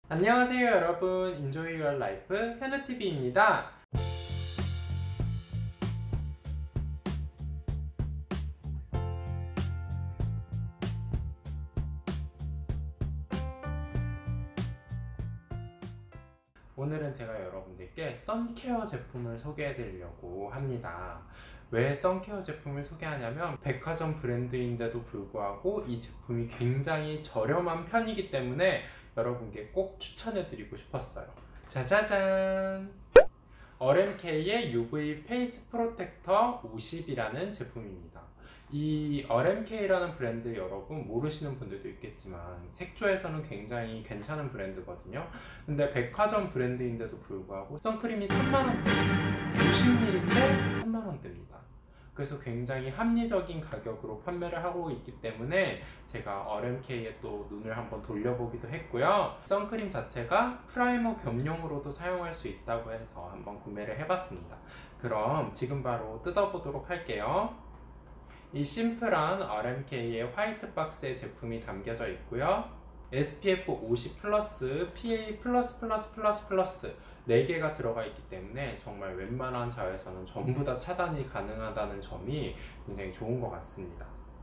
안녕하세요 여러분, 인조이 유얼 라이프 현우TV입니다. 오늘은 제가 여러분들께 선케어 제품을 소개해 드리려고 합니다. 왜 선케어 제품을 소개하냐면 백화점 브랜드인데도 불구하고 이 제품이 굉장히 저렴한 편이기 때문에 여러분께 꼭 추천해 드리고 싶었어요. 짜자잔! RMK의 UV 페이스 프로텍터 50이라는 제품입니다. 이 RMK라는 브랜드 여러분 모르시는 분들도 있겠지만 색조에서는 굉장히 괜찮은 브랜드거든요. 근데 백화점 브랜드인데도 불구하고 선크림이 3만원대, 90ml 3만원대입니다. 그래서 굉장히 합리적인 가격으로 판매를 하고 있기 때문에 제가 RMK에 또 눈을 한번 돌려보기도 했고요. 선크림 자체가 프라이머 겸용으로도 사용할 수 있다고 해서 한번 구매를 해봤습니다. 그럼 지금 바로 뜯어보도록 할게요. 이 심플한 RMK의 화이트 박스에 제품이 담겨져 있고요. SPF 50 플러스, PA 플러스 플러스 플러스 플러스 4개가 들어가 있기 때문에 정말 웬만한 자외선은 전부 다 차단이 가능하다는 점이 굉장히 좋은 것 같습니다.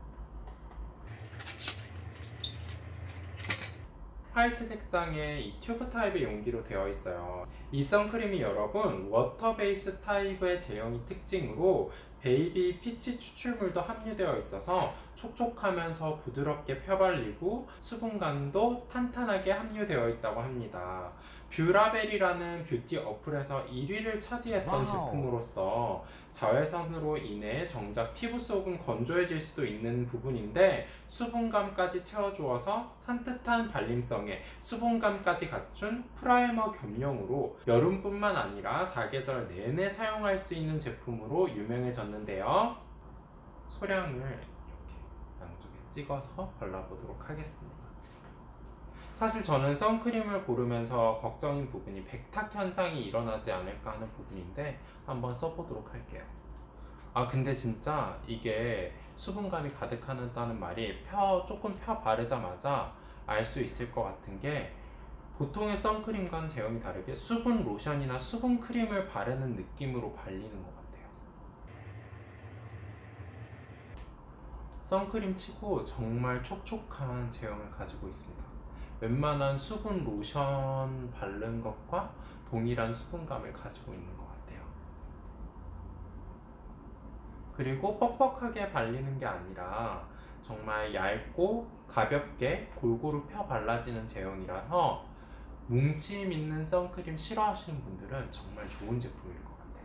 화이트 색상의 이 튜브 타입의 용기로 되어 있어요. 이 선크림이 여러분 워터 베이스 타입의 제형이 특징으로 베이비 피치 추출물도 함유되어 있어서 촉촉하면서 부드럽게 펴발리고 수분감도 탄탄하게 함유되어 있다고 합니다. 뷰라벨이라는 뷰티 어플에서 1위를 차지했던 제품으로서 자외선으로 인해 정작 피부 속은 건조해질 수도 있는 부분인데 수분감까지 채워주어서 산뜻한 발림성에 수분감까지 갖춘 프라이머 겸용으로 여름뿐만 아니라 사계절 내내 사용할 수 있는 제품으로 유명해졌는데요. 소량을 이렇게 양쪽에 찍어서 발라보도록 하겠습니다. 사실 저는 선크림을 고르면서 걱정인 부분이 백탁 현상이 일어나지 않을까 하는 부분인데 한번 써보도록 할게요. 근데 진짜 이게 수분감이 가득하다는 말이 조금 펴 바르자마자 알 수 있을 것 같은 게 보통의 선크림과는 제형이 다르게 수분 로션이나 수분 크림을 바르는 느낌으로 발리는 것 같아요. 선크림 치고 정말 촉촉한 제형을 가지고 있습니다. 웬만한 수분 로션 바른 것과 동일한 수분감을 가지고 있는 것 같아요. 그리고 뻑뻑하게 발리는 게 아니라 정말 얇고 가볍게 골고루 펴 발라지는 제형이라서 뭉침 있는 선크림 싫어하시는 분들은 정말 좋은 제품일 것 같아요.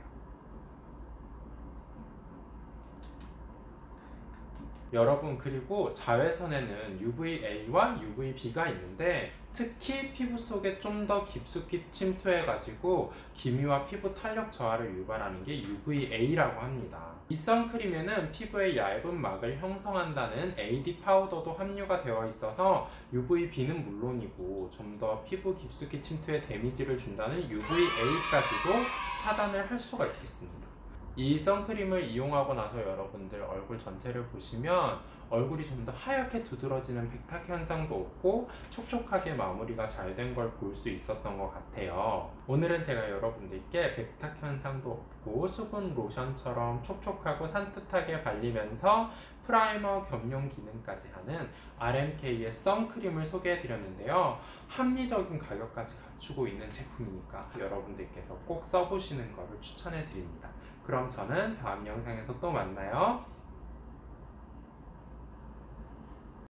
여러분, 그리고 자외선에는 UVA와 UVB가 있는데 특히 피부 속에 좀 더 깊숙이 침투해 가지고 기미와 피부 탄력 저하를 유발하는 게 UVA라고 합니다. 이 선크림에는 피부에 얇은 막을 형성한다는 AD 파우더도 함유가 되어 있어서 UVB는 물론이고 좀 더 피부 깊숙이 침투에 데미지를 준다는 UVA까지도 차단을 할 수가 있겠습니다. 이 선크림을 이용하고 나서 여러분들 얼굴 전체를 보시면 얼굴이 좀 더 하얗게 두드러지는 백탁 현상도 없고 촉촉하게 마무리가 잘 된 걸 볼 수 있었던 것 같아요. 오늘은 제가 여러분들께 백탁 현상도 없고 수분 로션처럼 촉촉하고 산뜻하게 발리면서 프라이머 겸용 기능까지 하는 RMK의 선크림을 소개해 드렸는데요. 합리적인 가격까지 갖추고 있는 제품이니까 여러분들께서 꼭 써보시는 것을 추천해 드립니다. 그럼 저는 다음 영상에서 또 만나요.